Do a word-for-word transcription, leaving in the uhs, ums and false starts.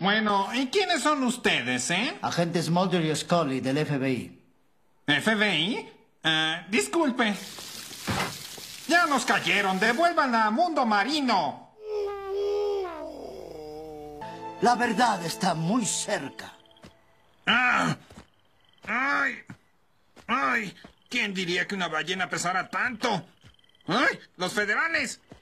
Bueno, ¿y quiénes son ustedes, eh? Agentes Mulder y Scully del F B I. ¿F B I? Eh, disculpe. Ya nos cayeron. Devuelvan a Mundo Marino. La verdad está muy cerca. ¡Ah! ¡Ay! ¡Ay! ¿Quién diría que una ballena pesara tanto? ¡Ay! ¡Los federales!